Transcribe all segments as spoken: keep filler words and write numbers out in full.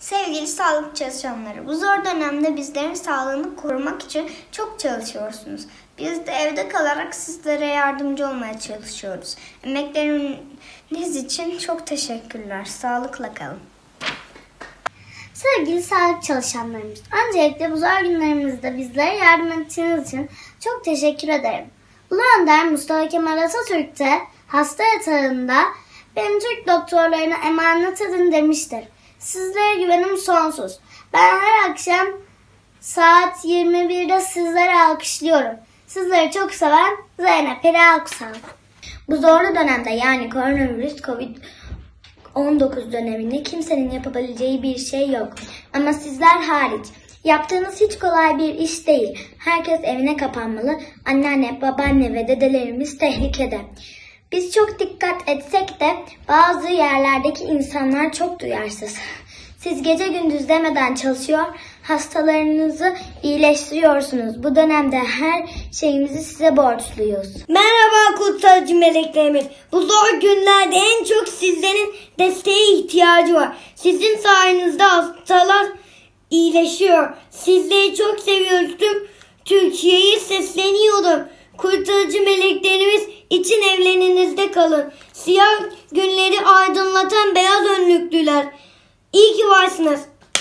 Sevgili sağlık çalışanları, bu zor dönemde bizlerin sağlığını korumak için çok çalışıyorsunuz. Biz de evde kalarak sizlere yardımcı olmaya çalışıyoruz. Emekleriniz için çok teşekkürler. Sağlıkla kalın. Sevgili sağlık çalışanlarımız, öncelikle bu zor günlerimizde bizlere yardım ettiğiniz için çok teşekkür ederim. Ulu Önder Mustafa Kemal Atatürk de hasta yatağında "Beni Türk doktorlarına emanet edin" demiştir. Sizlere güvenim sonsuz. Ben her akşam saat yirmi birde sizleri alkışlıyorum. Sizleri çok seven Zeynep Peri Alkısal. Bu zorlu dönemde, yani koronavirüs kovid on dokuz döneminde kimsenin yapabileceği bir şey yok. Ama sizler hariç. Yaptığınız hiç kolay bir iş değil. Herkes evine kapanmalı. Anneanne, babaanne ve dedelerimiz tehlikede. Biz çok dikkat etsek de bazı yerlerdeki insanlar çok duyarsız. Siz gece gündüz demeden çalışıyor, hastalarınızı iyileştiriyorsunuz. Bu dönemde her şeyimizi size borçluyuz. Merhaba kutsalcı meleklerimiz. Bu zor günlerde en çok sizlerin desteğe ihtiyacı var. Sizin sayenizde hastalar iyileşiyor. Sizleri çok seviyoruz. Tüm Türkiye'yi sesleniyorum. Kurtarıcı meleklerimiz için evlerinizde kalın. Siyah günleri aydınlatan beyaz önlüklüler. İyi ki varsınız.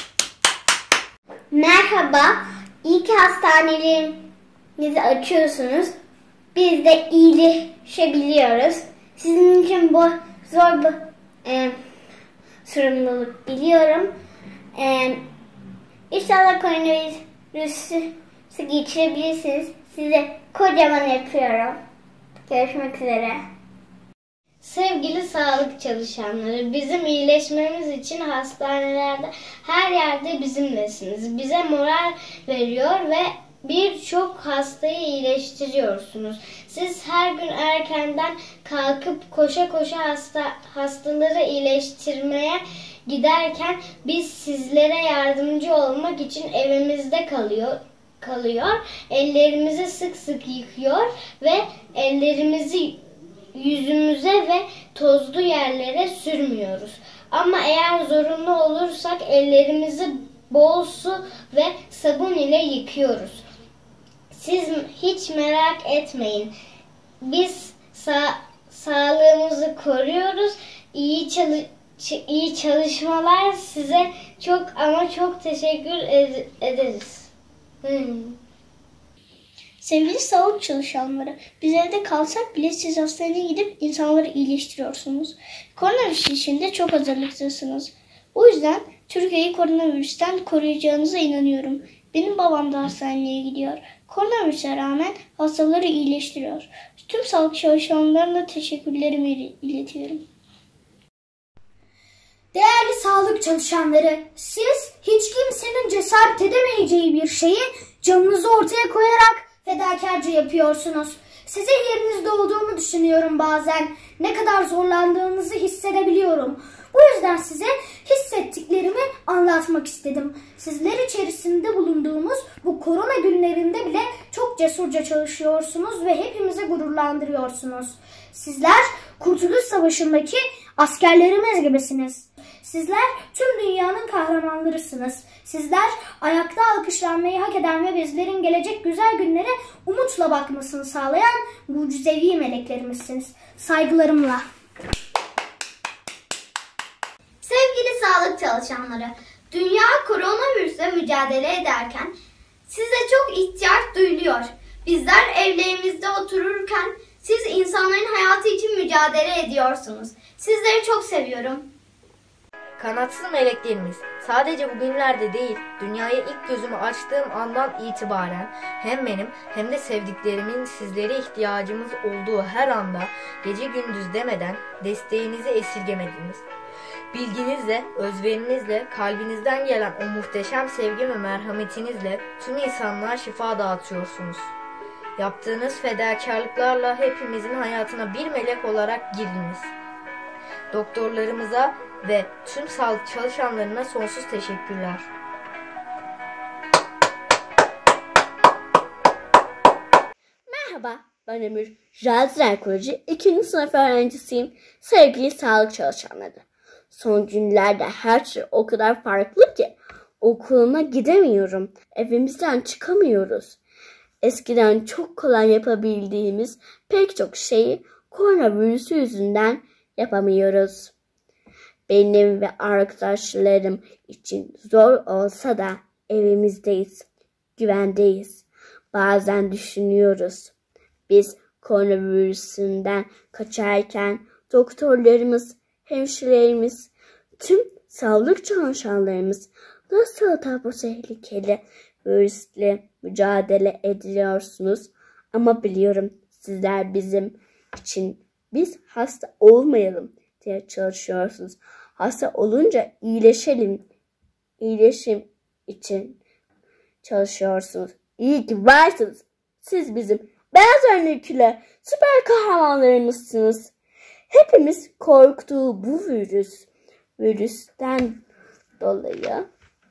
Merhaba, iyi ki hastanelerinizi açıyorsunuz. Biz de iyileşebiliyoruz. Sizin için bu zor bir e, sorumluluk biliyorum. E, İnşallah koronavirüsü geçirebilirsiniz. Size kocaman öpüyorum. Görüşmek üzere. Sevgili sağlık çalışanları, bizim iyileşmemiz için hastanelerde her yerde bizimlesiniz. Bize moral veriyor ve birçok hastayı iyileştiriyorsunuz. Siz her gün erkenden kalkıp koşa koşa hasta, hastaları iyileştirmeye giderken biz sizlere yardımcı olmak için evimizde kalıyor. kalıyor. Ellerimizi sık sık yıkıyor ve ellerimizi yüzümüze ve tozlu yerlere sürmüyoruz. Ama eğer zorunlu olursak ellerimizi bol su ve sabun ile yıkıyoruz. Siz hiç merak etmeyin. Biz sa- sağlığımızı koruyoruz. İyi çalış iyi çalışmalar, size çok ama çok teşekkür ed- ederiz. Hmm. Sevgili sağlık çalışanları, biz evde kalsak bile siz hastaneye gidip insanları iyileştiriyorsunuz. Koronavirüs için de çok hazırlıklısınız. O yüzden Türkiye'yi koronavirüsten koruyacağınıza inanıyorum. Benim babam da hastaneye gidiyor. Koronavirüse rağmen hastaları iyileştiriyor. Tüm sağlık çalışanlarına teşekkürlerimi iletiyorum. Değerli sağlık çalışanları, siz hiç kimsenin cesaret edemeyeceği bir şeyi canınızı ortaya koyarak fedakarca yapıyorsunuz. Sizin yerinizde olduğumu düşünüyorum bazen. Ne kadar zorlandığınızı hissedebiliyorum. Bu yüzden size hissettiklerimi anlatmak istedim. Sizler içerisinde bulunduğumuz bu korona günlerinde bile çok cesurca çalışıyorsunuz ve hepimizi gururlandırıyorsunuz. Sizler Kurtuluş Savaşı'ndaki askerlerimiz gibisiniz. Sizler tüm dünyanın kahramanlarısınız. Sizler ayakta alkışlanmayı hak eden ve bizlerin gelecek güzel günlere umutla bakmasını sağlayan mucizevi meleklerimizsiniz. Saygılarımla. Sevgili sağlık çalışanları, dünya koronavirüsle mücadele ederken size çok ihtiyaç duyuluyor. Bizler evlerimizde otururken siz insanların hayatı için mücadele ediyorsunuz. Sizleri çok seviyorum. Kanatsız meleklerimiz, sadece bugünlerde değil, dünyaya ilk gözümü açtığım andan itibaren hem benim hem de sevdiklerimin sizlere ihtiyacımız olduğu her anda gece gündüz demeden desteğinizi esirgemediniz. Bilginizle, özverinizle, kalbinizden gelen o muhteşem sevgi ve merhametinizle tüm insanlığa şifa dağıtıyorsunuz. Yaptığınız fedakarlıklarla hepimizin hayatına bir melek olarak girdiniz. Doktorlarımıza ve tüm sağlık çalışanlarına sonsuz teşekkürler. Merhaba, ben Ömür. Jalzra Ekoloji ikinci sınıf öğrencisiyim. Sevgili sağlık çalışanları, Son günlerde her şey o kadar farklı ki okuluma gidemiyorum. Evimizden çıkamıyoruz. Eskiden çok kolay yapabildiğimiz pek çok şeyi koronavirüsü yüzünden yapamıyoruz. Benim ve arkadaşlarım için zor olsa da evimizdeyiz, güvendeyiz. Bazen düşünüyoruz. Biz koronavirüsünden kaçarken doktorlarımız, hemşirelerimiz, tüm sağlık çalışanlarımız nasıl da bu tehlikeli virüsle mücadele ediyorsunuz. Ama biliyorum sizler bizim için biz hasta olmayalım diye çalışıyorsunuz. Hasta olunca iyileşelim, iyileşim için çalışıyorsunuz. İyi ki varsınız. Siz bizim beyaz önlüklü süper kahramanlarımızsınız. Hepimiz korktuğu bu virüs, virüsten dolayı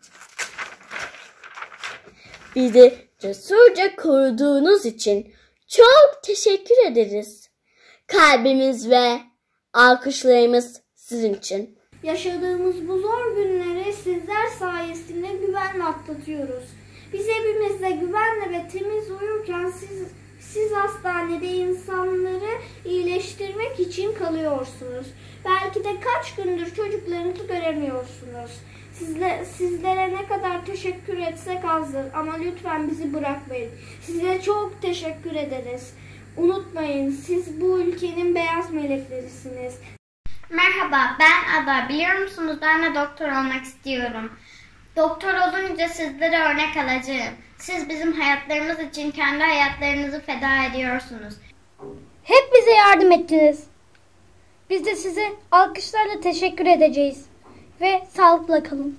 bizi cesurca koruduğunuz için çok teşekkür ederiz. Kalbimiz ve alkışlarımız sizin için. Yaşadığımız bu zor günleri sizler sayesinde güvenle atlatıyoruz. Biz evimizde güvenle ve temiz uyurken siz, siz hastanede insanları iyileştirmek için kalıyorsunuz. Belki de kaç gündür çocuklarınızı göremiyorsunuz. Sizle, sizlere ne kadar teşekkür etsek azdır ama lütfen bizi bırakmayın. Size çok teşekkür ederiz. Unutmayın, siz bu ülkenin beyaz meleklerisiniz. Merhaba, ben Ada. Biliyor musunuz, ben de doktor olmak istiyorum. Doktor olunca sizlere örnek alacağım. Siz bizim hayatlarımız için kendi hayatlarınızı feda ediyorsunuz. Hep bize yardım ettiniz. Biz de size alkışlarla teşekkür edeceğiz. Ve sağlıkla kalın.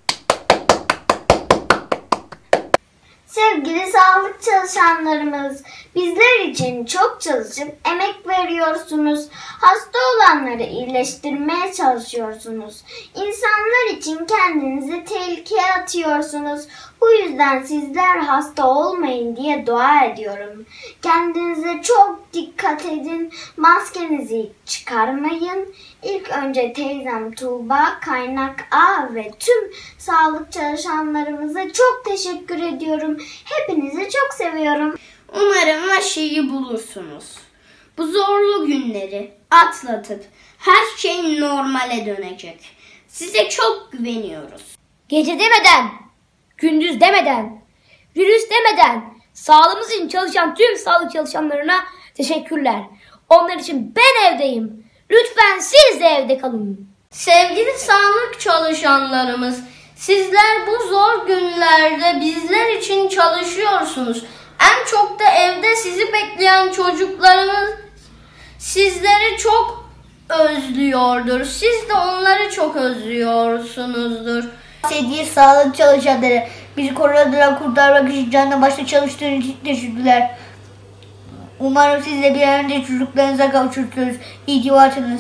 Sevgili sağlık çalışanlarımız, bizler için çok çalışıp emek veriyorsunuz. Hasta olanları iyileştirmeye çalışıyorsunuz. İnsanlar için kendinizi tehlikeye atıyorsunuz. Bu yüzden sizler hasta olmayın diye dua ediyorum. Kendinize çok dikkat edin. Maskenizi çıkarmayın. İlk önce teyzem Tuğba, Kaynak A ve tüm sağlık çalışanlarımıza çok teşekkür ediyorum. Hepinizi çok seviyorum. Umarım aşıyı bulursunuz. Bu zorlu günleri atlatıp her şey normale dönecek. Size çok güveniyoruz. Gece demeden, gündüz demeden, virüs demeden sağlığımız için çalışan tüm sağlık çalışanlarına teşekkürler. Onlar için ben evdeyim. Lütfen siz de evde kalın. Sevgili sağlık çalışanlarımız, sizler bu zor günlerde bizler için çalışıyorsunuz. En çok da evde sizi bekleyen çocuklarımız sizleri çok özlüyordur. Siz de onları çok özlüyorsunuzdur. Sevgili sağlık çalışanları, bizi koronadan kurtarmak için canla başla çalıştığınız için teşekkürler. Umarım siz de bir an önce çocuklarınıza kavuşursunuz. İyi ki varsınız.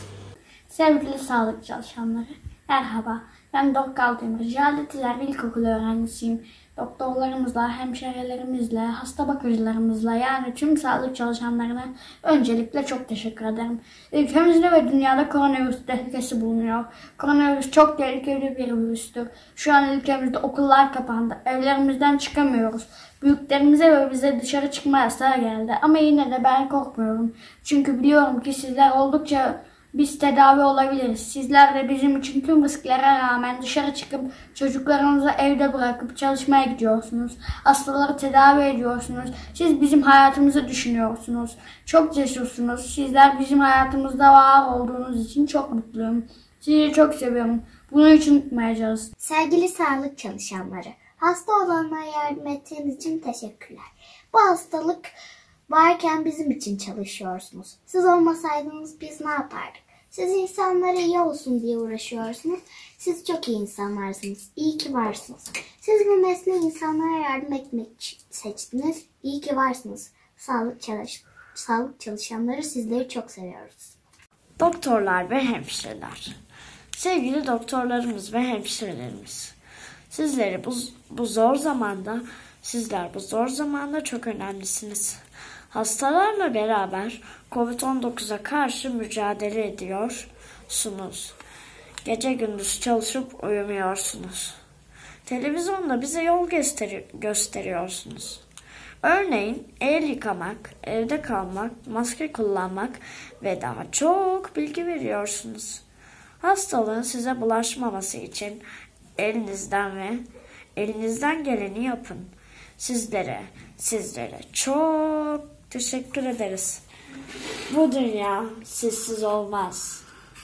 Sevgili sağlık çalışanları, merhaba. Ben Doktor Demir, Caldetiler İlkokulu öğrencisiyim. Doktorlarımızla, hemşirelerimizle, hasta bakıcılarımızla yani tüm sağlık çalışanlarına öncelikle çok teşekkür ederim. Ülkemizde ve dünyada koronavirüs tehlikesi bulunuyor. Koronavirüs çok tehlikeli bir virüstür. Şu an ülkemizde okullar kapandı. Evlerimizden çıkamıyoruz. Büyüklerimize ve bize dışarı çıkma yasağı geldi. Ama yine de ben korkmuyorum. Çünkü biliyorum ki sizler oldukça biz tedavi olabiliriz. Sizler de bizim için tüm risklere rağmen dışarı çıkıp çocuklarınızı evde bırakıp çalışmaya gidiyorsunuz. Hastaları tedavi ediyorsunuz. Siz bizim hayatımızı düşünüyorsunuz. Çok cesursunuz. Sizler bizim hayatımızda var olduğunuz için çok mutluyum. Sizi çok seviyorum. Bunu hiç unutmayacağız. Sevgili sağlık çalışanları, hasta olanlara yardım ettiğiniz için teşekkürler. Bu hastalık varken bizim için çalışıyorsunuz. Siz olmasaydınız biz ne yapardık? Siz insanlara iyi olsun diye uğraşıyorsunuz. Siz çok iyi insanlarsınız. İyi ki varsınız. Siz bu mesleği insanlara yardım etmek seçtiniz. İyi ki varsınız. Sağlık, çalış Sağlık çalışanları, sizleri çok seviyoruz. Doktorlar ve hemşireler. Sevgili doktorlarımız ve hemşirelerimiz. Sizleri bu, bu zor zamanda, sizler bu zor zamanda çok önemlisiniz. Hastalarla beraber kovid on dokuza karşı mücadele ediyorsunuz. Gece gündüz çalışıp uyumuyorsunuz. Televizyonda bize yol gösteri- gösteriyorsunuz. Örneğin el yıkamak, evde kalmak, maske kullanmak ve daha çok bilgi veriyorsunuz. Hastalığın size bulaşmaması için elinizden ve elinizden geleni yapın. Sizlere, sizlere çok teşekkür ederiz. Bu dünya sizsiz olmaz.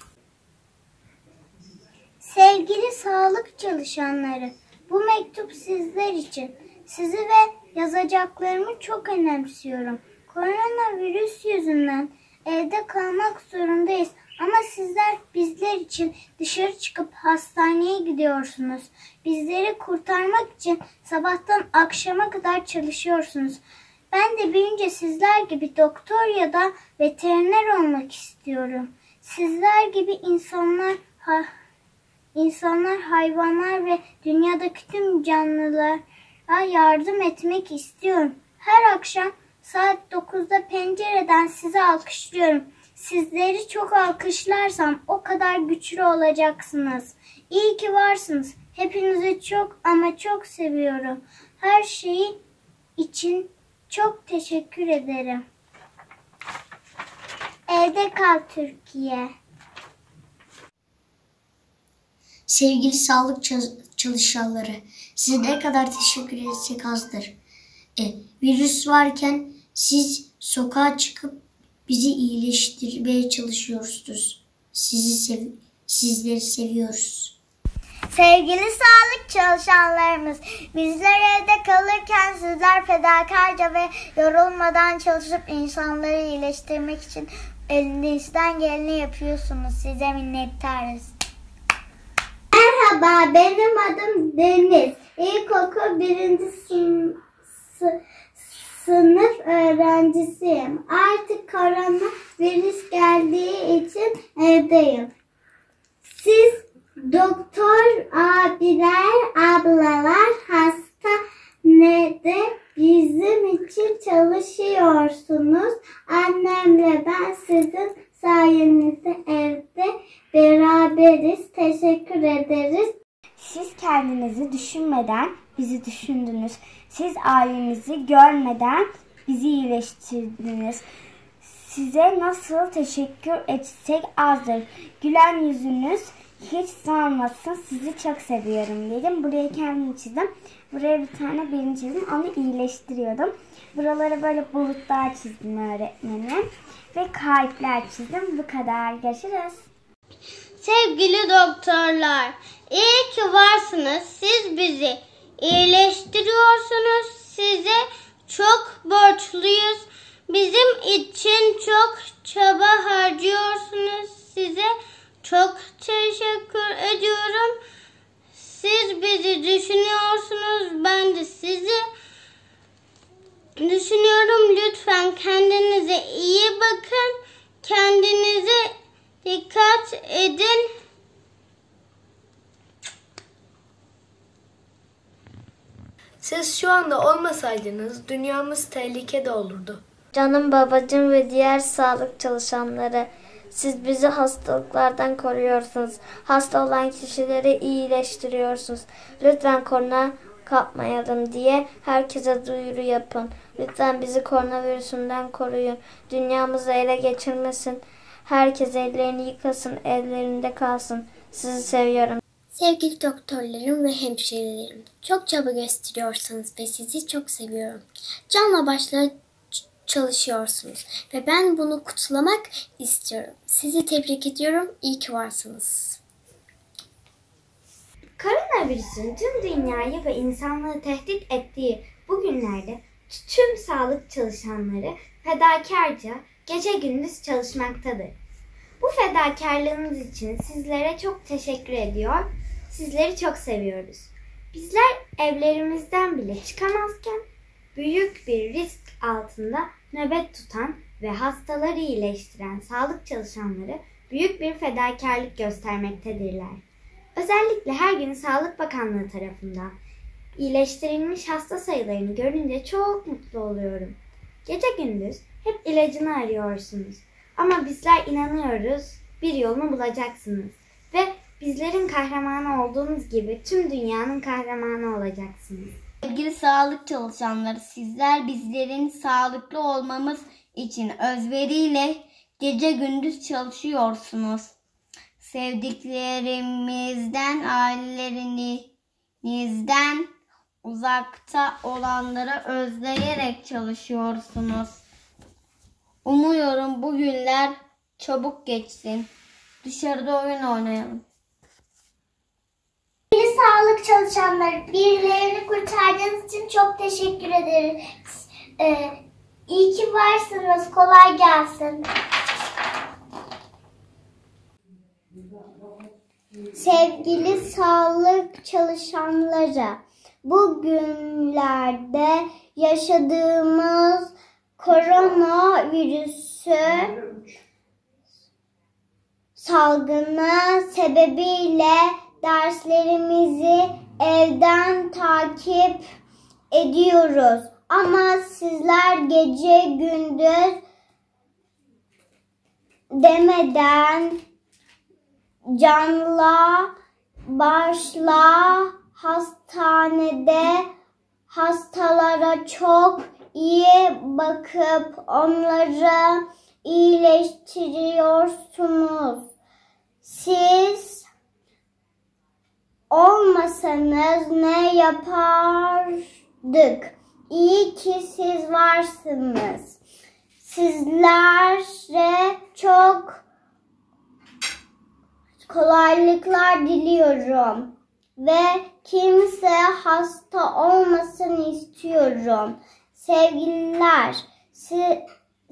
Sevgili sağlık çalışanları, bu mektup sizler için. Sizi ve yazacaklarımı çok önemsiyorum. Koronavirüs yüzünden evde kalmak zorundayız. Ama sizler bizler için dışarı çıkıp hastaneye gidiyorsunuz. Bizleri kurtarmak için sabahtan akşama kadar çalışıyorsunuz. Ben de büyüyünce sizler gibi doktor ya da veteriner olmak istiyorum. Sizler gibi insanlar, ha, insanlar, hayvanlar ve dünyadaki tüm canlılara yardım etmek istiyorum. Her akşam saat dokuzda pencereden sizi alkışlıyorum. Sizleri çok alkışlarsam o kadar güçlü olacaksınız. İyi ki varsınız. Hepinizi çok ama çok seviyorum. Her şeyi için çok teşekkür ederim. Evde kal Türkiye. Sevgili sağlık çalışanları, size ne kadar teşekkür etsek azdır. E, virüs varken siz sokağa çıkıp bizi iyileştirmeye çalışıyorsunuz. Sizi sev sizleri seviyoruz. Sevgili sağlık çalışanlarımız, bizler evde kalırken sizler fedakarca ve yorulmadan çalışıp insanları iyileştirmek için elinizden geleni yapıyorsunuz. Size minnettarız. Merhaba, benim adım Deniz. İlkokul birinci sınıf, sınıf öğrencisiyim. Artık korona virüs geldiği için evdeyim. Siz doktor abiler, ablalar hastanede bizim için çalışıyorsunuz. Annemle ben sizin sayenizde evde beraberiz. Teşekkür ederiz. Siz kendinizi düşünmeden bizi düşündünüz. Siz ailenizi görmeden bizi iyileştirdiniz. Size nasıl teşekkür etsek azdır. Gülen yüzünüz hiç sanmasın. Sizi çok seviyorum dedim. Buraya kendim çizdim. Buraya bir tane birini çizdim. Onu iyileştiriyordum. Buralara böyle bulutlar çizdim öğretmenim. Ve kalpler çizdim. Bu kadar. Görüşürüz. Sevgili doktorlar, iyi ki varsınız. Siz bizi iyileştiriyorsunuz. Size çok borçluyuz. Bizim için çok çaba harcıyorsunuz. Size çok teşekkür ediyorum. Siz bizi düşünüyorsunuz. Ben de sizi düşünüyorum. Lütfen kendinize iyi bakın. Kendinize dikkat edin. Siz şu anda olmasaydınız dünyamız tehlikede olurdu. Canım babacığım ve diğer sağlık çalışanları, siz bizi hastalıklardan koruyorsunuz. Hasta olan kişileri iyileştiriyorsunuz. Lütfen korona kapmayalım diye herkese duyuru yapın. Lütfen bizi koronavirüsünden koruyun. Dünyamızı ele geçirmesin. Herkes ellerini yıkasın, ellerinde kalsın. Sizi seviyorum. Sevgili doktorlarım ve hemşirelerim, çok çaba gösteriyorsunuz ve sizi çok seviyorum. Canla başla çalışıyorsunuz ve ben bunu kutlamak istiyorum. Sizi tebrik ediyorum. İyi ki varsınız. Koronavirüsün tüm dünyayı ve insanlığı tehdit ettiği bu günlerde tüm sağlık çalışanları fedakarca gece gündüz çalışmaktadır. Bu fedakarlığınız için sizlere çok teşekkür ediyor, sizleri çok seviyoruz. Bizler evlerimizden bile çıkamazken büyük bir risk altında nöbet tutan ve hastaları iyileştiren sağlık çalışanları büyük bir fedakarlık göstermektedirler. Özellikle her gün Sağlık Bakanlığı tarafından iyileştirilmiş hasta sayılarını görünce çok mutlu oluyorum. Gece gündüz hep ilacını arıyorsunuz. Ama bizler inanıyoruz, bir yolunu bulacaksınız ve Bizlerin kahramanı olduğumuz gibi tüm dünyanın kahramanı olacaksınız. Sevgili sağlık çalışanları, sizler bizlerin sağlıklı olmamız için özveriyle gece gündüz çalışıyorsunuz. Sevdiklerimizden, ailelerinizden uzakta olanları özleyerek çalışıyorsunuz. Umuyorum bu günler çabuk geçsin. Dışarıda oyun oynayalım. Sevgili sağlık çalışanları, birilerini kurtardığınız için çok teşekkür ederiz. Ee, iyi ki varsınız. Kolay gelsin. Sevgili sağlık çalışanları, bugünlerde yaşadığımız koronavirüsü salgını sebebiyle derslerimizi evden takip ediyoruz. Ama sizler gece gündüz demeden canla başla hastanede hastalara çok iyi bakıp onları iyileştiriyorsunuz. Siz olmasanız ne yapardık? İyi ki siz varsınız. Sizlere çok kolaylıklar diliyorum ve kimse hasta olmasın istiyorum. Sevgililer, si-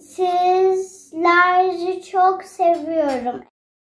sizleri çok seviyorum.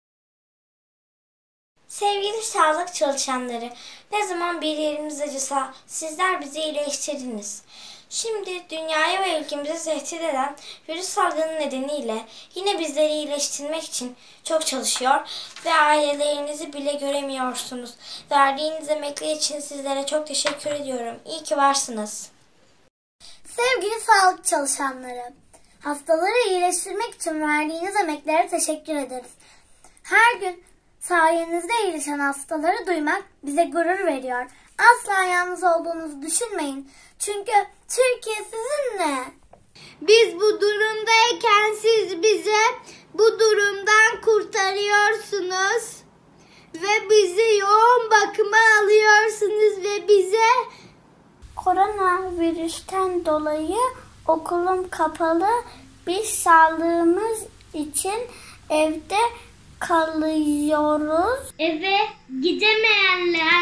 Sevgili sağlık çalışanları, ne zaman bir yerimiz acısa sizler bizi iyileştirdiniz. Şimdi dünyayı ve ülkemizi tehdit eden virüs salgını nedeniyle yine bizleri iyileştirmek için çok çalışıyor ve ailelerinizi bile göremiyorsunuz. Verdiğiniz emekler için sizlere çok teşekkür ediyorum. İyi ki varsınız. Sevgili sağlık çalışanları, hastaları iyileştirmek için verdiğiniz emeklere teşekkür ederiz. Her gün sayenizde iyileşen hastaları duymak bize gurur veriyor. Asla yalnız olduğunuzu düşünmeyin. Çünkü Türkiye sizinle. Biz bu durumdayken siz bize bu durumdan kurtarıyorsunuz ve bizi yoğun bakıma alıyorsunuz ve bize Koronavirüsten dolayı okulum kapalı. Biz sağlığımız için evde kalıyoruz. Eve gidemeyenler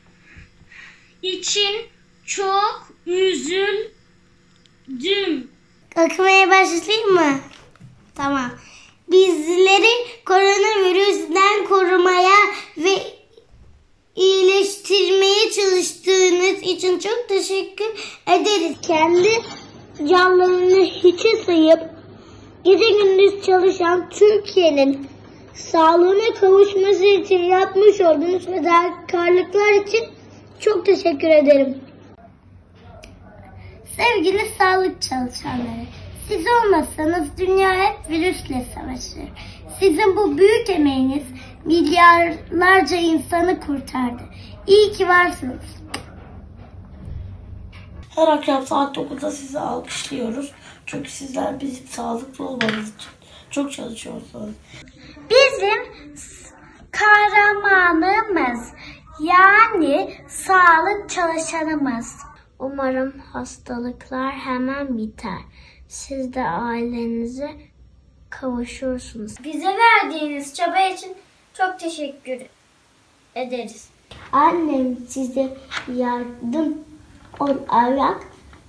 için çok üzüldüm. Okumaya başlayayım mı? Tamam. Bizleri koronavirüsten korumaya ve iyileştirmeye çalıştığınız için çok teşekkür ederiz. Kendi canlarını hiçe sayıp gece gündüz çalışan Türkiye'nin sağlığına kavuşması için yapmış olduğunuz fedakarlıklar için çok teşekkür ederim. Sevgili sağlık çalışanları, siz olmasanız dünya hep virüsle savaşır. Sizin bu büyük emeğiniz milyarlarca insanı kurtardı. İyi ki varsınız. Her akşam saat dokuzda sizi alkışlıyoruz. Çünkü sizler bizim sağlıklı olmamız için çok çalışıyorsunuz. Bizim kahramanımız, yani sağlık çalışanımız. Umarım hastalıklar hemen biter. Siz de ailenize kavuşursunuz. Bize verdiğiniz çaba için çok teşekkür ederiz. Annem size yardım olarak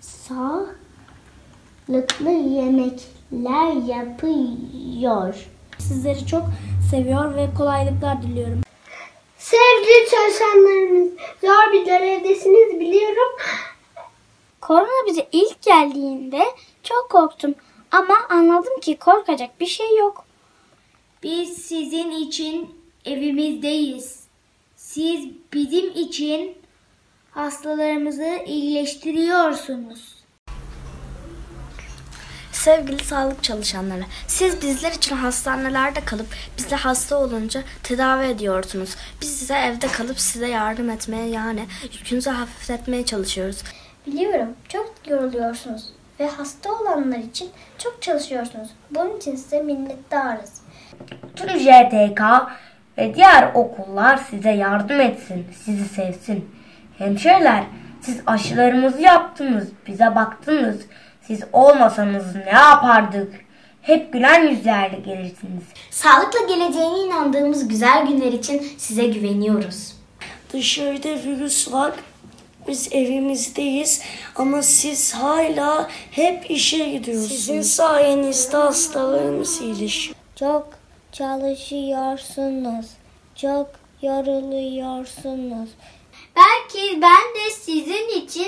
sağlıklı yemekler yapıyor. Sizleri çok seviyor ve kolaylıklar diliyorum. Sevgili çalışanlarımız, zor bir görevdesiniz biliyorum. Korona bize ilk geldiğinde çok korktum ama anladım ki korkacak bir şey yok. biz sizin için evimizdeyiz. Siz bizim için hastalarımızı iyileştiriyorsunuz. Sevgili sağlık çalışanları, siz bizler için hastanelerde kalıp biz de hasta olunca tedavi ediyorsunuz. Biz size evde kalıp size yardım etmeye, yani yükünüzü hafifletmeye çalışıyoruz. Biliyorum, çok yoruluyorsunuz ve hasta olanlar için çok çalışıyorsunuz. Bunun için size minnettarız. Tüm J T K ve diğer okullar size yardım etsin, sizi sevsin. Hemşireler, siz aşılarımızı yaptınız, bize baktınız. Siz olmasanız ne yapardık? Hep gülen yüzlerle gelirsiniz. Sağlıkla geleceğine inandığımız güzel günler için size güveniyoruz. Dışarıda virüs var. Biz evimizdeyiz ama siz hala hep işe gidiyorsunuz. Sizin sayenizde hastalarımız iyileşiyor. Çok çalışıyorsunuz. Çok yoruluyorsunuz. Belki ben de sizin için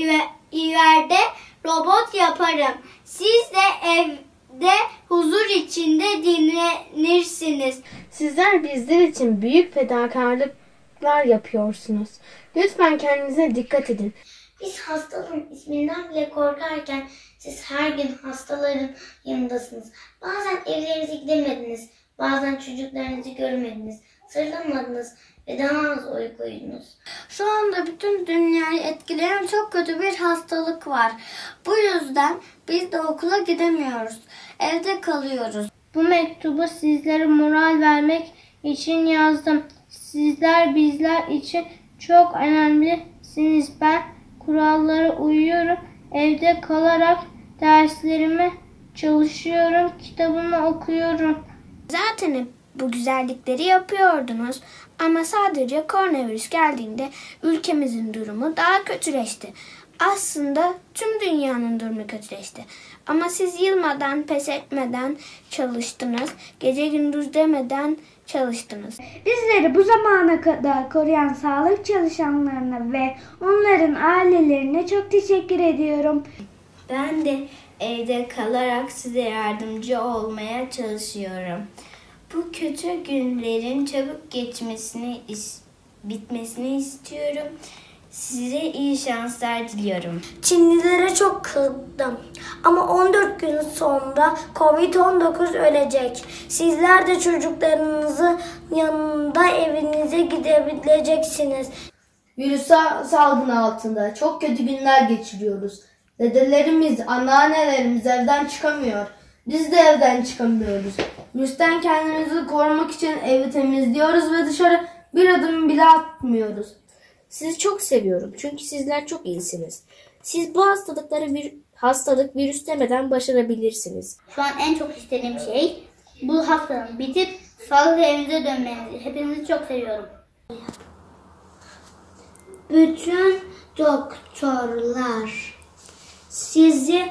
ileride robot yaparım. Siz de evde huzur içinde dinlenirsiniz. Sizler bizler için büyük fedakarlıklar yapıyorsunuz. Lütfen kendinize dikkat edin. Biz hastalığın isminden bile korkarken siz her gün hastaların yanındasınız. Bazen evlerinize gidemediniz, bazen çocuklarınızı görmediniz, sarılamadınız ve daha az uyku uyudunuz. Şu anda bütün dünyayı etkileyen çok kötü bir hastalık var. Bu yüzden biz de okula gidemiyoruz. Evde kalıyoruz. Bu mektubu sizlere moral vermek için yazdım. Sizler bizler için çok önemlisiniz. Ben kurallara uyuyorum. Evde kalarak derslerimi çalışıyorum. Kitabımı okuyorum. Zaten bu güzellikleri yapıyordunuz ama sadece koronavirüs geldiğinde ülkemizin durumu daha kötüleşti. Aslında tüm dünyanın durumu kötüleşti. Ama siz yılmadan, pes etmeden çalıştınız. Gece gündüz demeden çalıştınız. Bizleri bu zamana kadar koruyan sağlık çalışanlarına ve onların ailelerine çok teşekkür ediyorum. Ben de evde kalarak size yardımcı olmaya çalışıyorum. Bu kötü günlerin çabuk geçmesini, bitmesini istiyorum. Size iyi şanslar diliyorum. Çinlilere çok kızdım. Ama on dört gün sonra kovid on dokuz ölecek. Sizler de çocuklarınızın yanında evinize gidebileceksiniz. Virüs salgını altında çok kötü günler geçiriyoruz. Dedelerimiz, anneannelerimiz evden çıkamıyor. Biz de evden çıkamıyoruz. Virüsten kendimizi korumak için evi temizliyoruz ve dışarı bir adım bile atmıyoruz. Sizi çok seviyorum çünkü sizler çok iyisiniz. Siz bu hastalıkları bir hastalık virüs demeden başarabilirsiniz. Şu an en çok istediğim şey bu haftanın bitip sağlıklı evinize dönmenizi. Hepinizi çok seviyorum. Bütün doktorlar sizi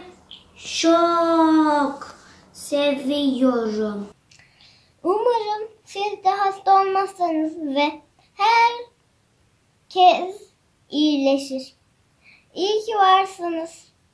çok seviyorum. Umarım siz de hasta olmazsanız ve herkes iyileşir. İyi ki varsınız.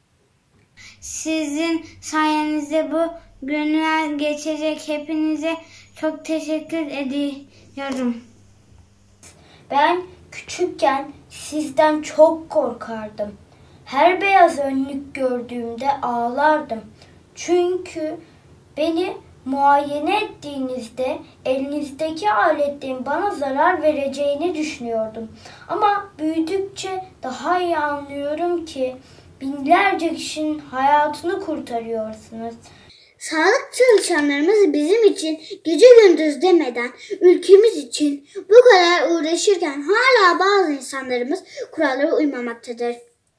Sizin sayenizde bu günler geçecek. Hepinize çok teşekkür ediyorum. Ben küçükken sizden çok korkardım. Her beyaz önlük gördüğümde ağlardım. Çünkü beni muayene ettiğinizde elinizdeki aletlerin bana zarar vereceğini düşünüyordum. Ama büyüdükçe daha iyi anlıyorum ki binlerce kişinin hayatını kurtarıyorsunuz. Sağlık çalışanlarımız bizim için gece gündüz demeden ülkemiz için bu kadar uğraşırken hala bazı insanlarımız kurallara uymamaktadır.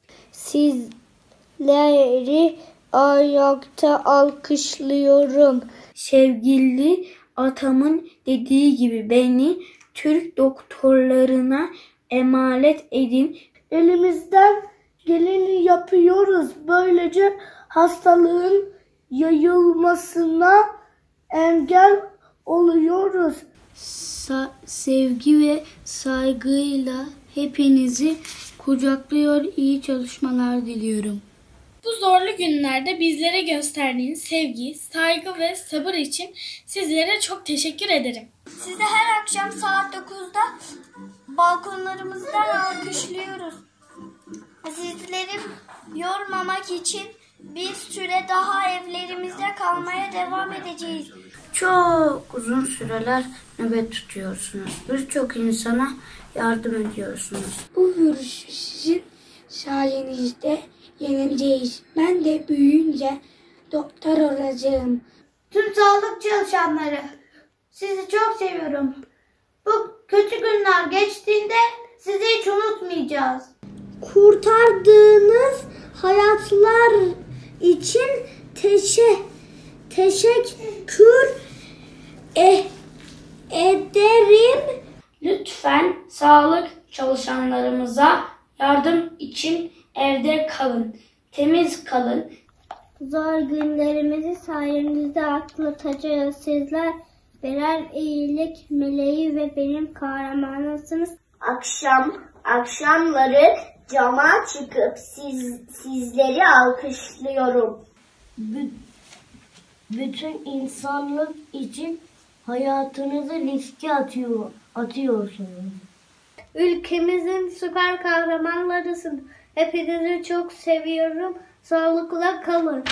Sizleri ayakta alkışlıyorum. Sevgili atamın dediği gibi beni Türk doktorlarına emanet edin. Elimizden geleni yapıyoruz. Böylece hastalığın yayılmasına engel oluyoruz. Sa- sevgi ve saygıyla hepinizi kucaklıyor, iyi çalışmalar diliyorum. Bu zorlu günlerde bizlere gösterdiğiniz sevgi, saygı ve sabır için sizlere çok teşekkür ederim. Sizi her akşam saat dokuzda balkonlarımızdan alkışlıyoruz. Sizleri yormamak için bir süre daha evlerimizde kalmaya devam edeceğiz. Çok uzun süreler nöbet tutuyorsunuz. Birçok insana yardım ediyorsunuz. Bu virüsü sizin sayenizde yeneceğiz. Ben de büyüyünce doktor olacağım. Tüm sağlık çalışanları, sizi çok seviyorum. Bu kötü günler geçtiğinde sizi hiç unutmayacağız. Kurtardığınız hayatlar için teşe, teşekkür e, ederim. Lütfen sağlık çalışanlarımıza yardım için evde kalın, temiz kalın. Zor günlerimizi sayenizde atlatacağız. Sizler birer iyilik meleği ve benim kahramanımsınız. Akşam, akşamları cama çıkıp siz, sizleri alkışlıyorum. B- bütün insanlık için hayatınızı riske atıyor, atıyorsunuz. Ülkemizin süper kahramanlarısın. Hepinizi çok seviyorum. Sağlıkla kalın.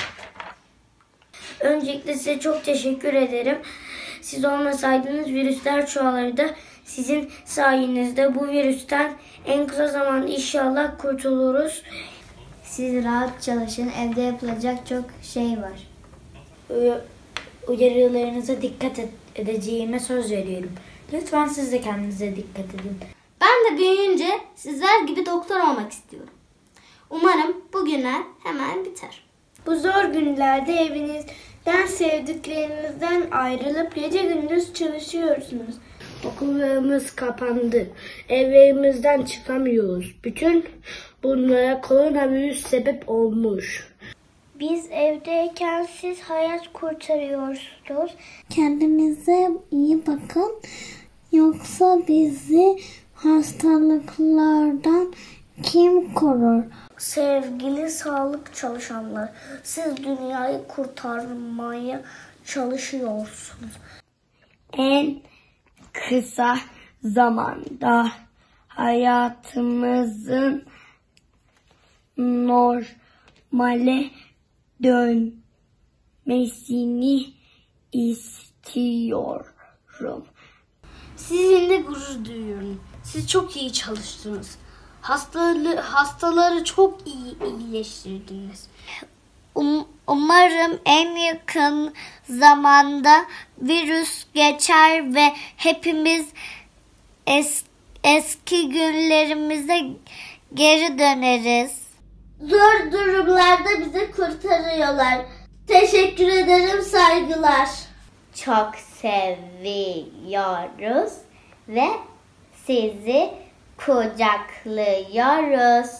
Öncelikle size çok teşekkür ederim. Siz olmasaydınız virüsler çoğalırdı. Sizin sayenizde bu virüsten en kısa zamanda inşallah kurtuluruz. Siz rahat çalışın. Evde yapılacak çok şey var. Uyarılarınıza dikkat edeceğime söz veriyorum. Lütfen siz de kendinize dikkat edin. Ben de büyüyünce sizler gibi doktor olmak istiyorum. Umarım bu günler hemen biter. Bu zor günlerde evinizden, sevdiklerinizden ayrılıp gece gündüz çalışıyorsunuz. Okullarımız kapandı. Evlerimizden çıkamıyoruz. Bütün bunlara koronavirüs sebep olmuş. Biz evdeyken siz hayat kurtarıyorsunuz. Kendinize iyi bakın. Yoksa bizi hastalıklardan kim korur? Sevgili sağlık çalışanları, siz dünyayı kurtarmaya çalışıyorsunuz. En kısa zamanda hayatımızın normale dönmesini istiyorum. Sizinle gurur duyuyorum. Siz çok iyi çalıştınız. Hastaları, hastaları çok iyi iyileştirdiniz. Um, umarım en yakın zamanda virüs geçer ve hepimiz es, eski günlerimize geri döneriz. Zor durumlarda bizi kurtarıyorlar. Teşekkür ederim, saygılar. Çok seviyoruz ve sizi kucaklıyoruz.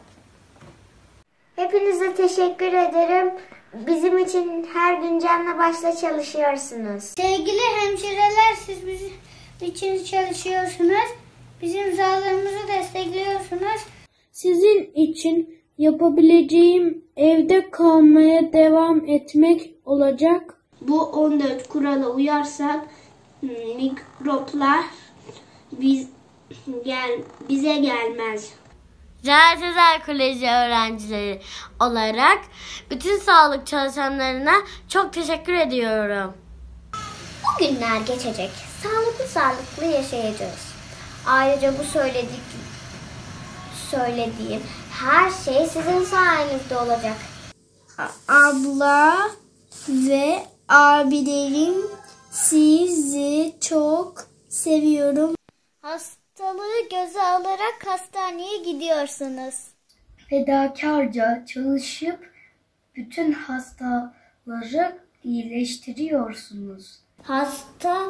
Hepinize teşekkür ederim. Bizim için her gün canla başla çalışıyorsunuz. Sevgili hemşireler, siz bizim için çalışıyorsunuz. Bizim sağlığımızı destekliyorsunuz. Sizin için yapabileceğim evde kalmaya devam etmek olacak. Bu on dört kurala uyarsak mikroplar biz gel bize gelmez. Cahat Özel Koleji öğrencileri olarak bütün sağlık çalışanlarına çok teşekkür ediyorum. Bu günler geçecek. Sağlıklı sağlıklı yaşayacağız. Ayrıca bu söyledik, söylediğim her şey sizin sayenizde olacak. Abla ve abilerim, sizi çok seviyorum. Hastalığı göze alarak hastaneye gidiyorsunuz. Fedakarca çalışıp bütün hastaları iyileştiriyorsunuz. Hasta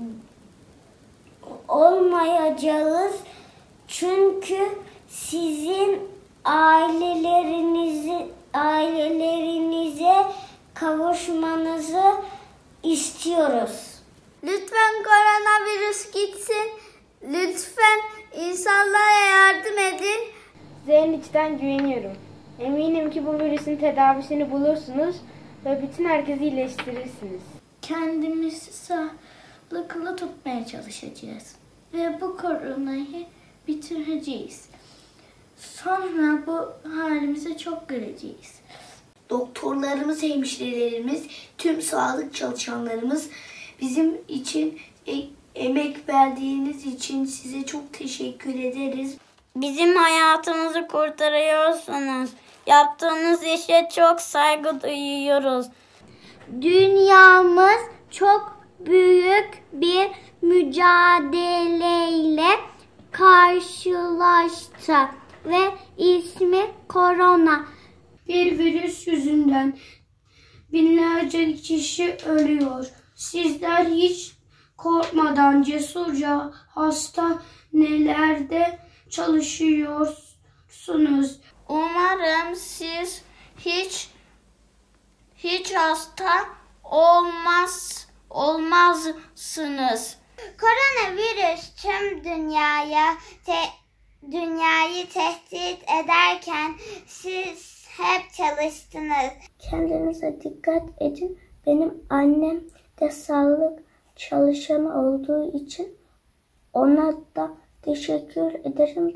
olmayacağız çünkü sizin ailelerinizi ailelerinize kavuşmanızı istiyoruz. Lütfen koronavirüs gitsin. Lütfen insanlara yardım edin. Size içten güveniyorum. Eminim ki bu virüsün tedavisini bulursunuz ve bütün herkesi iyileştirirsiniz. Kendimizi sağlıklı tutmaya çalışacağız ve bu koronayı bitireceğiz. Sonra bu halimize çok güleceğiz. doktorlarımız, hemşirelerimiz, tüm sağlık çalışanlarımız, bizim için e- emek verdiğiniz için size çok teşekkür ederiz. Bizim hayatımızı kurtarıyorsunuz. Yaptığınız işe çok saygı duyuyoruz. Dünyamız çok büyük bir mücadeleyle karşılaştı ve ismi korona. Bir virüs yüzünden binlerce kişi ölüyor. Sizler hiç korkmadan cesurca hastanelerde çalışıyorsunuz. Umarım siz hiç hiç hasta olmaz olmazsınız. Koronavirüs tüm dünyaya te, dünyayı tehdit ederken siz hep çalıştınız. Kendinize dikkat edin. Benim annem de sağlık çalışanı olduğu için ona da teşekkür ederim.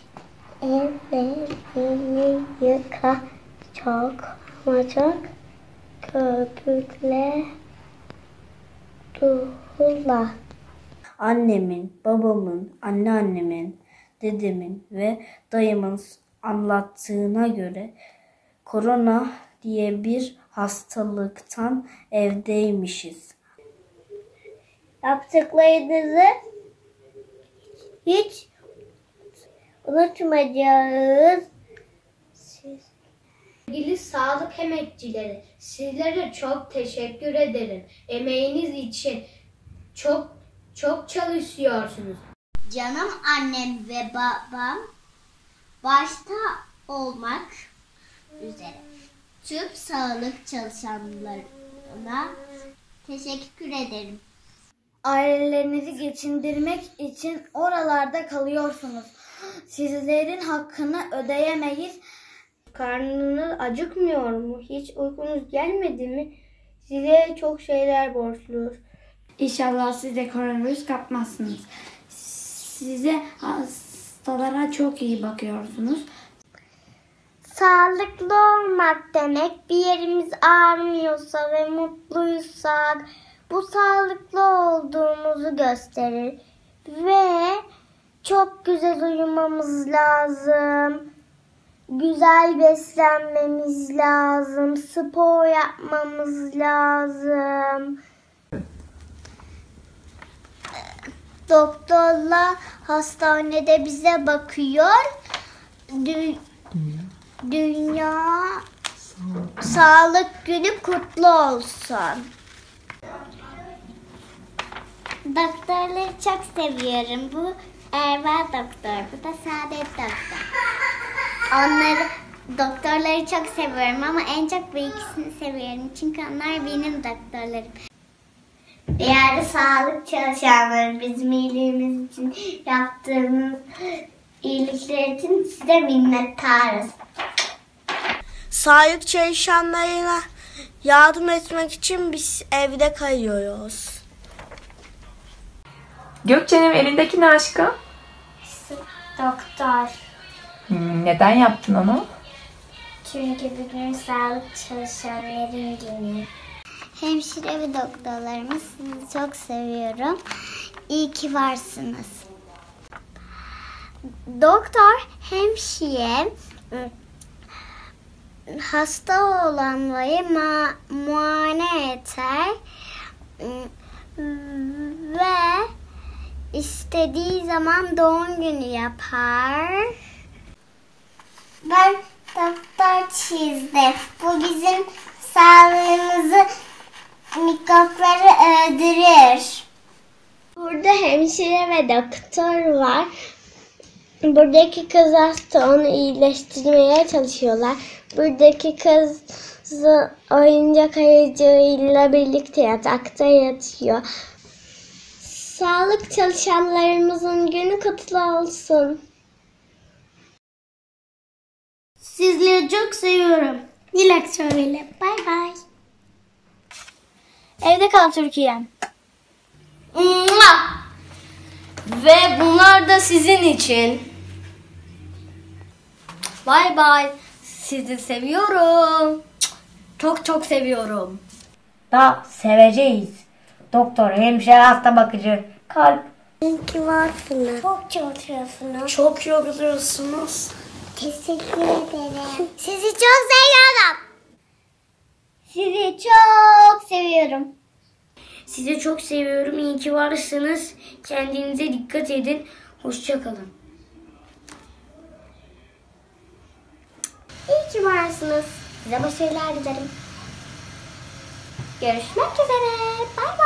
Ellerimi yıka çok ama çok köpükle duhula. Annemin, babamın, anneannemin, dedemin ve dayımın anlattığına göre korona diye bir hastalıktan evdeymişiz. Yaptıklarınızı hiç unutmayacağız. Sevgili sağlık emekçileri, sizlere çok teşekkür ederim. Emeğiniz için çok çok çalışıyorsunuz. Canım annem ve babam başta olmak üzere tüm sağlık çalışanlarına teşekkür ederim. Ailelerinizi geçindirmek için oralarda kalıyorsunuz. Sizlerin hakkını ödeyemeyiz. Karnınız acıkmıyor mu? Hiç uykunuz gelmedi mi? Size çok şeyler borçluyuz. İnşallah siz de koronavirüs kapmazsınız. Size hastalara çok iyi bakıyorsunuz. Sağlıklı olmak demek bir yerimiz ağrımıyorsa ve mutluysak bu sağlıklı olduğumuzu gösterir. Ve çok güzel uyumamız lazım. Güzel beslenmemiz lazım. Spor yapmamız lazım. Doktorlar hastanede bize bakıyor. Dü- Dünya Sağlık Günü kutlu olsun. Doktorları çok seviyorum. Bu Erva doktor, bu da Saadet doktor. Onları, doktorları çok seviyorum ama en çok bu ikisini seviyorum. Çünkü onlar benim doktorlarım. Diğer sağlık çalışanları bizim iyiliğimiz için yaptığınız iyilikler için size minnettarız. Sağlık çalışanlarına yardım etmek için biz evde kalıyoruz. Gökçe'nin elindeki ne aşkım? Doktor. Hmm, neden yaptın onu? Çünkü bugün sağlık çalışanların günü. Hemşire ve doktorlarımız, sizi çok seviyorum. İyi ki varsınız. Doktor, hemşire hasta olanları ma- muayene eder ve istediği zaman doğum günü yapar. Ben doktor çizdim. Bu bizim sağlığımızı, mikropları öldürür. Burada hemşire ve doktor var. Buradaki kız hasta, onu iyileştirmeye çalışıyorlar. Buradaki kız oyuncak ayıcığıyla birlikte yatakta yatıyor. Sağlık çalışanlarımızın günü kutlu olsun. Sizleri çok seviyorum. Dilek söyle. Bay bay. Evde kal Türkiye. Ve bunlar da sizin için. Bay bay. Sizi seviyorum. Çok çok seviyorum. Da seveceğiz. Doktor, hemşire, hasta bakıcı, kalp. İyi ki varsınız. Çok çalışıyorsunuz. Çok yoruluyorsunuz. Teşekkür ederim. Sizi çok seviyorum. Sizi çok seviyorum. Sizi çok seviyorum. İyi ki varsınız. Kendinize dikkat edin. Hoşça kalın. İyi ki varsınız. Size başarılar dilerim. Görüşmek üzere. Bay bay.